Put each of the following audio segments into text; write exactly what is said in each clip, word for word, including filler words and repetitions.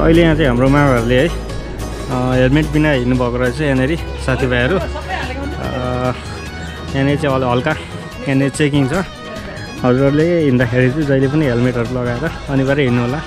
अहिले यहाँ चाहिँ हाम्रो मामाहरूले है हेलमेट बिना हिँड्नु भएको रहेछ यहाँनिर साथीभाइहरू। यहाँनिर चाहिँ हल्का यहाँनिर चेकिङ छ। हजुरहरूले हिँड्दाखेरि चाहिँ जहिले पनि हेलमेटहरू लगाएर अनिवार्य हिँड्नु होला।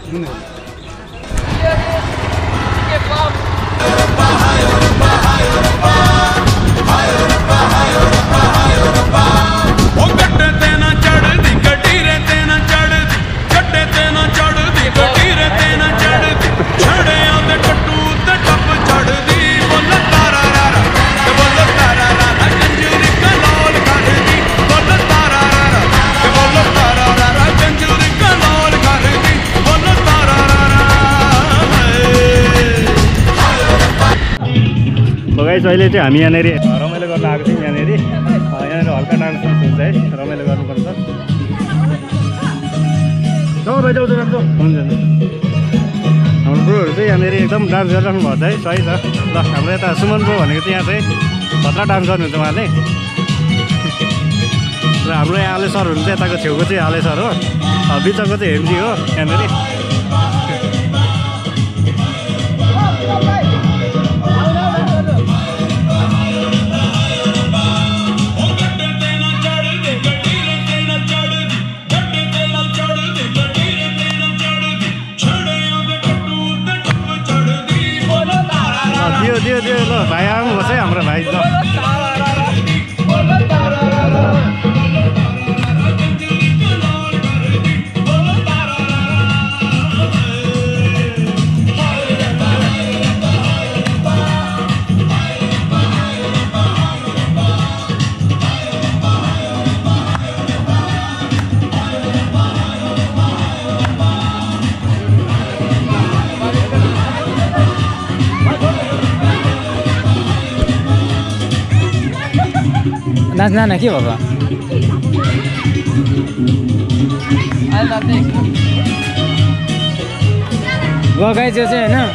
गाइस अहिले चाहिँ हामी यहाँनिर रमाइलो गर्न आएको छौँ। यहाँनिर यहाँनिर हल्का डान्स हुन्छ है, रमाइलो गर्नुपर्छ। हुन्छ हाम्रो ब्रोहरू चाहिँ यहाँनिर एकदम डान्स गरिराख्नु भएको छ है, सही छ। ल हाम्रो यता सुमन ब्रो भनेको चाहिँ यहाँ चाहिँ भद्रा डान्स गर्नुहुन्छ उहाँले। र हाम्रो यहाँ आले सर हुनुहुन्छ, यताको छेउको चाहिँ आले सर हो, बिचको चाहिँ हेम्जी हो यहाँनिर। दियो दियो दियो ल भाइ आउनुहोस् है हाम्रो भाइ। ल नाच नाना के बाबा गाइस यो चाहिँ होइन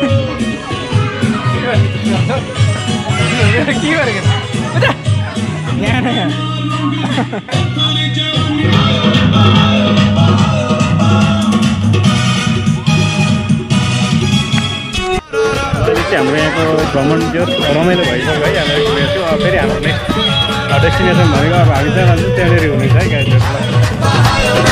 के गरेको हाम्रो यहाँको भ्रमण त्यो रमाइलो भइसक्यो है। हामीलाई थियो अब फेरि हाम्रो नेक्स्ट डेस्टिनेसन भनेको अब हामी चाहिँ त्यहाँनिर हुनेछ है गाइजहरूलाई।